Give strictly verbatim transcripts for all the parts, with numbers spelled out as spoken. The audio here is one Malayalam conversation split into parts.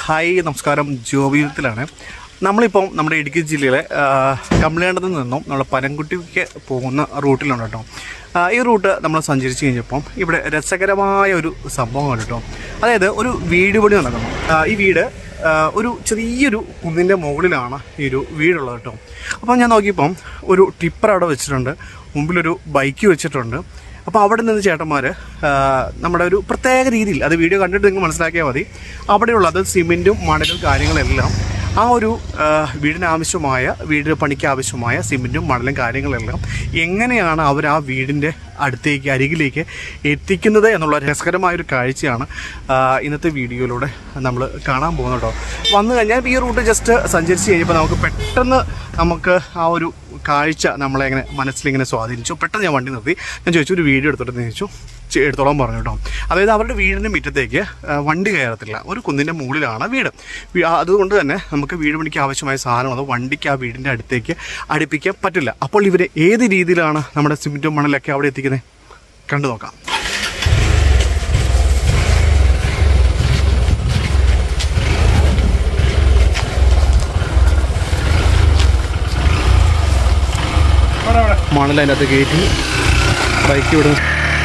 ഹായ് നമസ്കാരം. ജോബിയത്തിലാണ്. നമ്മളിപ്പം നമ്മുടെ ഇടുക്കി ജില്ലയിലെ കമ്പിളികണ്ടത്തിൽ നിന്നും നമ്മൾ പനംകുട്ടിക്ക് പോകുന്ന റൂട്ടിലുണ്ട് കേട്ടോ. ഈ റൂട്ട് നമ്മൾ സഞ്ചരിച്ച് കഴിഞ്ഞപ്പം ഇവിടെ രസകരമായ ഒരു സംഭവം കേട്ടോ. അതായത് ഒരു വീട് പണി നടക്കുന്നു. ഈ വീട് ഒരു ചെറിയൊരു കുന്നിൻ്റെ മുകളിലാണ് ഈ ഒരു വീടുള്ളത് കേട്ടോ. അപ്പം ഞാൻ നോക്കിയപ്പം ഒരു ടിപ്പർ അവിടെ വെച്ചിട്ടുണ്ട്, മുമ്പിലൊരു ബൈക്ക് വെച്ചിട്ടുണ്ട്. അപ്പോൾ അവിടെ നിന്ന് ചേട്ടന്മാർ നമ്മുടെ ഒരു പ്രത്യേക രീതിയിൽ, അത് വീഡിയോ കണ്ടിട്ട് നിങ്ങൾ മനസ്സിലാക്കിയാൽ മതി, അവിടെയുള്ള അത് സിമെൻറ്റും മണലും കാര്യങ്ങളെല്ലാം ആ ഒരു വീടിന് ആവശ്യമായ വീട് പണിക്ക് ആവശ്യമായ സിമെൻറ്റും മണലും കാര്യങ്ങളെല്ലാം എങ്ങനെയാണ് അവർ ആ വീടിൻ്റെ അടുത്തേക്ക് അരികിലേക്ക് എത്തിക്കുന്നത് എന്നുള്ള രസകരമായൊരു കാഴ്ചയാണ് ഇന്നത്തെ വീഡിയോയിലൂടെ നമ്മൾ കാണാൻ പോകുന്നത് കേട്ടോ. വന്നു കഴിഞ്ഞാൽ ഈ റൂട്ട് ജസ്റ്റ് സഞ്ചരിച്ച് കഴിഞ്ഞപ്പോൾ നമുക്ക് പെട്ടെന്ന് നമുക്ക് ആ ഒരു കാഴ്ച നമ്മളെ ഇങ്ങനെ മനസ്സിലിങ്ങനെ സ്വാധീനിച്ചു. പെട്ടെന്ന് ഞാൻ വണ്ടി നിർത്തി. ഞാൻ ചോദിച്ചു ഒരു വീഡിയോ എടുത്തോട്ട് ചോദിച്ചു എടുത്തോളം പറഞ്ഞു കേട്ടോ. അതായത് അവരുടെ വീടിൻ്റെ മുറ്റത്തേക്ക് വണ്ടി കയറത്തില്ല, ഒരു കുന്നിൻ്റെ മുകളിലാണ് വീട്. അതുകൊണ്ട് തന്നെ നമുക്ക് വീട് പണിക്ക് ആവശ്യമായ സാധനം അത് വണ്ടിക്ക് ആ വീടിൻ്റെ അടുത്തേക്ക് അടുപ്പിക്കാൻ പറ്റില്ല. അപ്പോൾ ഇവർ ഏത് രീതിയിലാണ് നമ്മുടെ സിമെൻറ്റും മണലൊക്കെ അവിടെ എത്തിക്കുന്നത് കണ്ടു നോക്കാം. മണൽ അതിൻ്റെ അകത്ത് കയറ്റി ബൈക്ക് വിടുന്നു.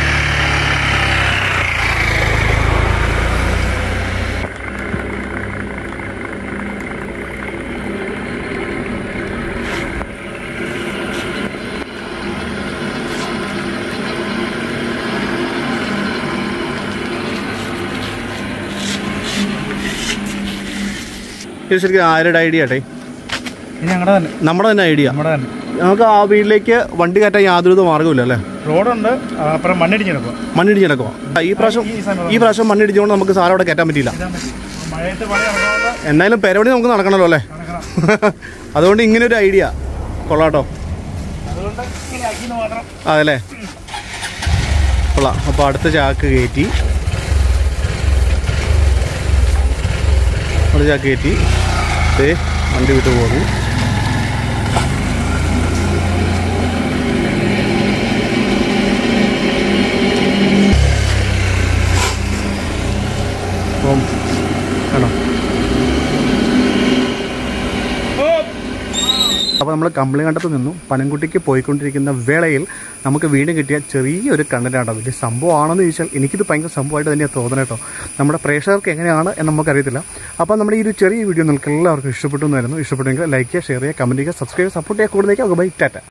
ഇത് ശരിക്കും ആരുടെ ഐഡിയ ആട്ടെ? നമ്മുടെ തന്നെ ഐഡിയ. നമുക്ക് ആ വീട്ടിലേക്ക് വണ്ടി കയറ്റാൻ യാതൊരു മാർഗ്ഗമില്ല അല്ലേ? റോഡുണ്ട്, അപ്പുറം മണ്ണിടിഞ്ഞെടുക്കുക മണ്ണിടിഞ്ഞെടുക്കുക ഈ പ്രാവശ്യം ഈ പ്രാവശ്യം മണ്ണിടിച്ചുകൊണ്ട് നമുക്ക് സാധനം അവിടെ കയറ്റാൻ പറ്റിയില്ല. എന്നാലും പെരവടി നമുക്ക് നടക്കണമല്ലോ അല്ലേ? അതുകൊണ്ട് ഇങ്ങനെ ഒരു ഐഡിയ കൊള്ളാട്ടോ. അതല്ലേ കൊള്ളാം. അപ്പോൾ അടുത്ത ചാക്ക് കയറ്റി അടുത്ത ചാക്ക് കയറ്റി ഏ വണ്ടി വിട്ടു പോകുന്നു. അപ്പം ആണോ? അപ്പോൾ നമ്മൾ കമ്പിളികണ്ടത്ത് നിന്നും പനംകുട്ടിക്ക് പോയിക്കൊണ്ടിരിക്കുന്ന വേളയിൽ നമുക്ക് വീണ്ടും കിട്ടിയ ചെറിയൊരു കണ്ടൻറ്റാണ്. വലിയ സംഭവമാണെന്ന് ചോദിച്ചാൽ എനിക്കിത് ഭയങ്കര സംഭവമായിട്ട് തന്നെയാണ് തോന്നുന്നത് കേട്ടോ. നമ്മുടെ പ്രേക്ഷകർക്ക് എങ്ങനെയാണ് എന്ന് നമുക്കറിയത്തില്ല. അപ്പോൾ നമ്മുടെ ഈ ഒരു ചെറിയ വീഡിയോ നിങ്ങൾക്ക് എല്ലാവർക്കും ഇഷ്ടപ്പെട്ടു എന്നായിരുന്നു. ഇഷ്ടപ്പെട്ടെങ്കിൽ ലൈക്ക് ചെയ്യുക, ഷെയർ ചെയ്യുക, കമൻറ്റ് ചെയ്യുക, സബ്സ്ക്രൈബ്, സപ്പോർട്ട് ചെയ്യുക. കൂടുതലേക്ക് ബൈ ടാറ്റ.